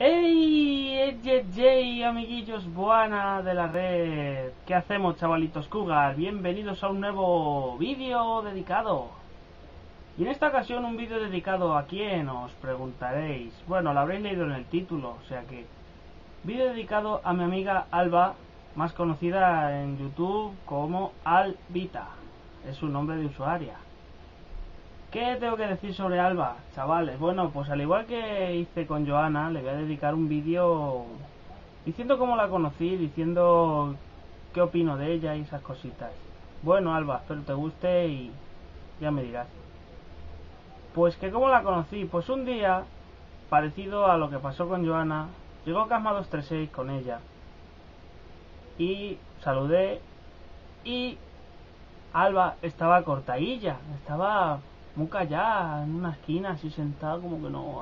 ¡Ey! ¡Ey, amiguillos buena de la red! ¿Qué hacemos, chavalitos Cougar? Bienvenidos a un nuevo vídeo dedicado. Y en esta ocasión un vídeo dedicado ¿a quién? Os preguntaréis. Bueno, lo habréis leído en el título, o sea que... Vídeo dedicado a mi amiga Alba, más conocida en YouTube como Albita. Es su nombre de usuaria. ¿Qué tengo que decir sobre Alba, chavales? Bueno, pues al igual que hice con Joana, le voy a dedicar un vídeo diciendo cómo la conocí, diciendo qué opino de ella y esas cositas. Bueno, Alba, espero te guste y ya me dirás. Pues que cómo la conocí, pues un día, parecido a lo que pasó con Joana, llegó Casma 236 con ella y saludé y Alba estaba cortadilla, estaba muy callada en una esquina así sentada como que no,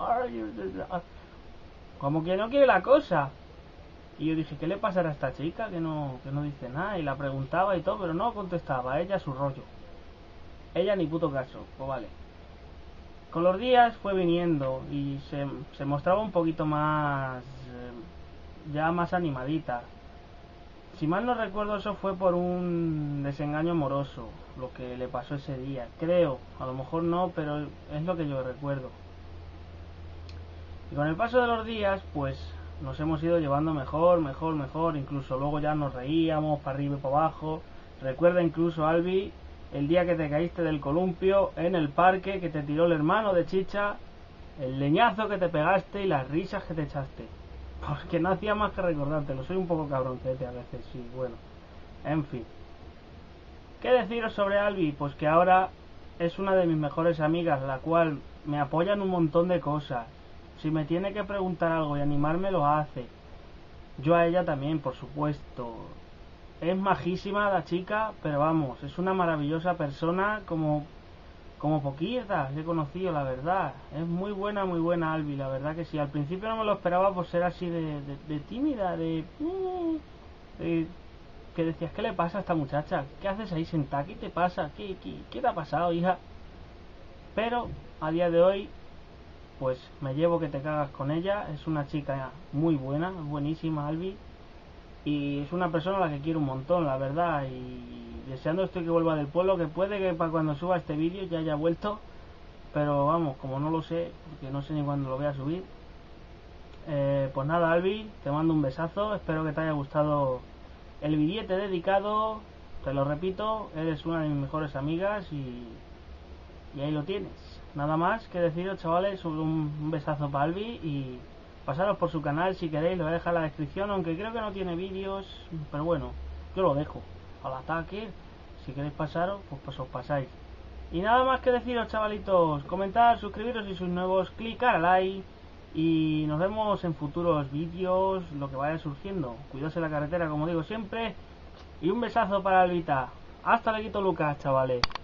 como que no quiere la cosa. Y yo dije, ¿qué le pasará a esta chica que no dice nada? Y la preguntaba y todo, pero no contestaba, ella su rollo, ella ni puto caso. Pues vale, con los días fue viniendo y se mostraba un poquito más ya más animadita. Si mal no recuerdo, eso fue por un desengaño amoroso, lo que le pasó ese día. Creo, a lo mejor no, pero es lo que yo recuerdo. Y con el paso de los días, pues nos hemos ido llevando mejor. Incluso luego ya nos reíamos para arriba y para abajo. Recuerda incluso, Albi, el día que te caíste del columpio en el parque, que te tiró el hermano de Chicha, el leñazo que te pegaste y las risas que te echaste. Porque no hacía más que recordártelo. Soy un poco cabroncete a veces, sí, bueno. En fin. ¿Qué deciros sobre Albi? Pues que ahora es una de mis mejores amigas, la cual me apoya en un montón de cosas. Si me tiene que preguntar algo y animarme, lo hace. Yo a ella también, por supuesto. Es majísima la chica, pero vamos, es una maravillosa persona como poquitas he conocido, la verdad. Es muy buena Albi, la verdad que sí. Al principio no me lo esperaba por ser así de tímida, que decías, ¿qué le pasa a esta muchacha? ¿Qué haces ahí sentada? ¿Qué te pasa? ¿Qué te ha pasado, hija? Pero a día de hoy, pues me llevo que te cagas con ella. Es una chica muy buena, buenísima, Albi. Y es una persona a la que quiero un montón, la verdad. Y deseando estoy que vuelva del pueblo, que puede que para cuando suba este vídeo ya haya vuelto. Pero vamos, como no lo sé, porque no sé ni cuándo lo voy a subir. Pues nada, Albi, te mando un besazo. Espero que te haya gustado el billete dedicado. Te lo repito, eres una de mis mejores amigas y ahí lo tienes. Nada más que deciros, chavales, un besazo para Albi y pasaros por su canal si queréis, lo voy a dejar en la descripción, aunque creo que no tiene vídeos, pero bueno, yo lo dejo al ataque. Si queréis pasaros, pues os pasáis. Y nada más que deciros, chavalitos, comentar, suscribiros si sois nuevos, clicar al like y nos vemos en futuros vídeos, lo que vaya surgiendo. Cuidaos en la carretera, como digo siempre, y un besazo para Albita. Hasta luego, Lucas, chavales.